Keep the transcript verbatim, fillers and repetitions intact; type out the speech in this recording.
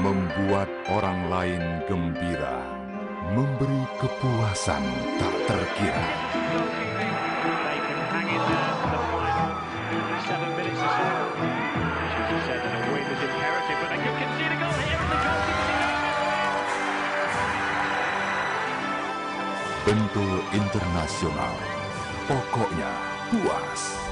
membuat orang lain gembira, memberi kepuasan tak terkira. Bentul Internasional, pokoknya puas.